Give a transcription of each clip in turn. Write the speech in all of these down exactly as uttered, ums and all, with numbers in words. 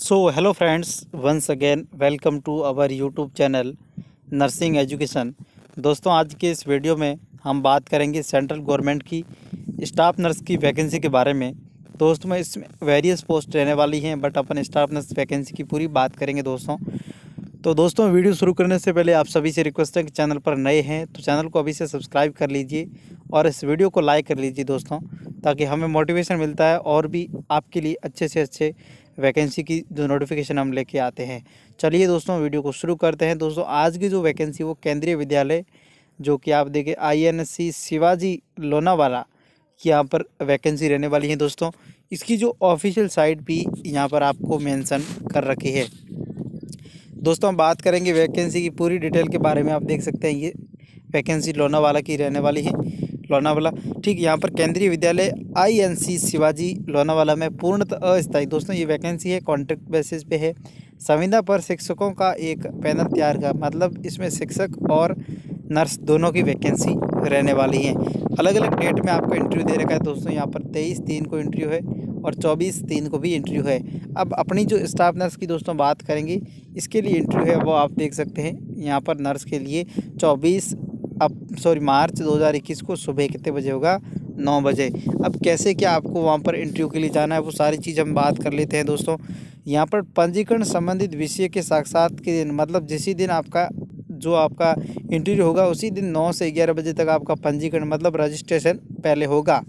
So hello friends, once again welcome to our YouTube channel nursing education. दोस्तों, आज के इस वीडियो में हम बात करेंगे सेंट्रल गवर्नमेंट की स्टाफ नर्स की वैकेंसी के बारे में। दोस्तों, में इसमें वेरियस पोस्ट रहने वाली हैं, बट अपन स्टाफ नर्स वैकेंसी की पूरी बात करेंगे दोस्तों। तो दोस्तों, वीडियो शुरू करने से पहले आप सभी से रिक्वेस्ट है कि चैनल पर नए हैं तो चैनल को अभी से सब्सक्राइब कर लीजिए और इस वीडियो को लाइक कर लीजिए दोस्तों, ताकि हमें मोटिवेशन मिलता है और भी आपके लिए अच्छे से अच्छे वैकेंसी की जो नोटिफिकेशन हम लेके आते हैं। चलिए दोस्तों, वीडियो को शुरू करते हैं। दोस्तों, आज की जो वैकेंसी वो केंद्रीय विद्यालय जो कि आप देखें I N S Shivaji Shivaji लोनावाला की यहाँ पर वैकेंसी रहने वाली है दोस्तों। इसकी जो ऑफिशियल साइट भी यहाँ पर आपको मेंशन कर रखी है। दोस्तों, हम बात करेंगे वैकेंसी की पूरी डिटेल के बारे में। आप देख सकते हैं ये वैकेंसी लोनावाला की रहने वाली है। लोनावाला ठीक यहाँ पर Kendriya Vidyalaya I N C Shivaji Lonavala में पूर्णतः अस्थायी दोस्तों ये वैकेंसी है, कॉन्ट्रैक्ट बेसिस पे है। संविदा पर शिक्षकों का एक पैनल तैयार का मतलब इसमें शिक्षक और नर्स दोनों की वैकेंसी रहने वाली है। अलग अलग डेट में आपको इंटरव्यू दे रखा है दोस्तों। यहाँ पर तेईस तीन को इंटरव्यू है और चौबीस तीन को भी इंटरव्यू है। अब अपनी जो स्टाफ नर्स की दोस्तों बात करेंगे, इसके लिए इंटरव्यू है वो आप देख सकते हैं यहाँ पर नर्स के लिए चौबीस अब सॉरी मार्च दो हज़ार इक्कीस को सुबह कितने बजे होगा, नौ बजे। अब कैसे क्या आपको वहाँ पर इंटरव्यू के लिए जाना है वो सारी चीज़ हम बात कर लेते हैं दोस्तों। यहाँ पर पंजीकरण संबंधित विषय के साक्षात के दिन मतलब जिसी दिन आपका जो आपका इंटरव्यू होगा उसी दिन नौ से ग्यारह बजे तक आपका पंजीकरण मतलब रजिस्ट्रेशन पहले होगा।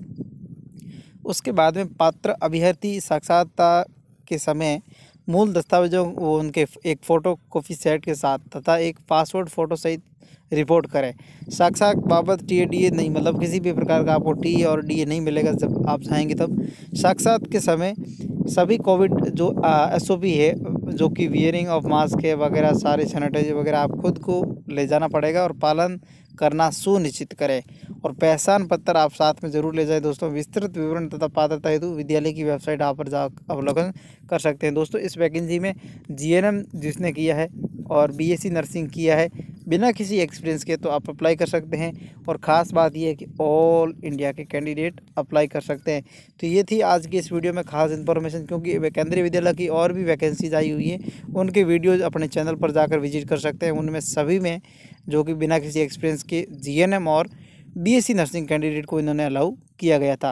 उसके बाद में पात्र अभ्यर्थी साक्षात्कार के समय मूल दस्तावेजों वो उनके एक फ़ोटो कॉपी सेट के साथ तथा एक पासपोर्ट फ़ोटो सहित रिपोर्ट करें। साक्षात बाबत टी ए डी ए नहीं मतलब किसी भी प्रकार का आपको टी और डी ए नहीं मिलेगा जब आप चाहेंगे तब। साक्षात के समय सभी कोविड जो एस ओ पी है जो कि वियरिंग ऑफ मास्क है वगैरह सारे सैनिटाइजर वगैरह आप खुद को ले जाना पड़ेगा और पालन करना सुनिश्चित करें। और पहचान पत्र आप साथ में ज़रूर ले जाएं दोस्तों। विस्तृत विवरण तथा पात्रता हेतु विद्यालय की वेबसाइट आप पर जा अवलोकन कर सकते हैं दोस्तों। इस वैकेंसी में जी एन एम जिसने किया है और बी एस सी नर्सिंग किया है बिना किसी एक्सपीरियंस के तो आप अप्लाई कर सकते हैं। और ख़ास बात यह है कि ऑल इंडिया के कैंडिडेट अप्लाई कर सकते हैं। तो ये थी आज की इस वीडियो में खास इन्फॉर्मेशन, क्योंकि केंद्रीय विद्यालय की और भी वैकेंसीज आई हुई हैं, उनके वीडियोज़ अपने चैनल पर जाकर विजिट कर सकते हैं। उनमें सभी में जो कि बिना किसी एक्सपीरियंस के जी एन एम और B S C nursing candidate को इन्होंने अलाउ किया गया था।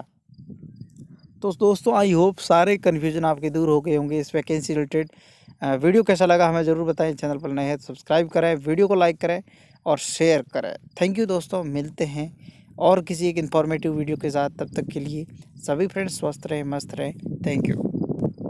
तो दोस्तों, आई होप सारे कन्फ्यूजन आपके दूर हो गए होंगे इस वैकेंसी रिलेटेड। वीडियो कैसा लगा हमें ज़रूर बताएं। चैनल पर नए हैं तो सब्सक्राइब करें, वीडियो को लाइक करें और शेयर करें। थैंक यू दोस्तों, मिलते हैं और किसी एक इन्फॉर्मेटिव वीडियो के साथ। तब तक के लिए सभी फ्रेंड्स स्वस्थ रहें, मस्त रहें। Thank you.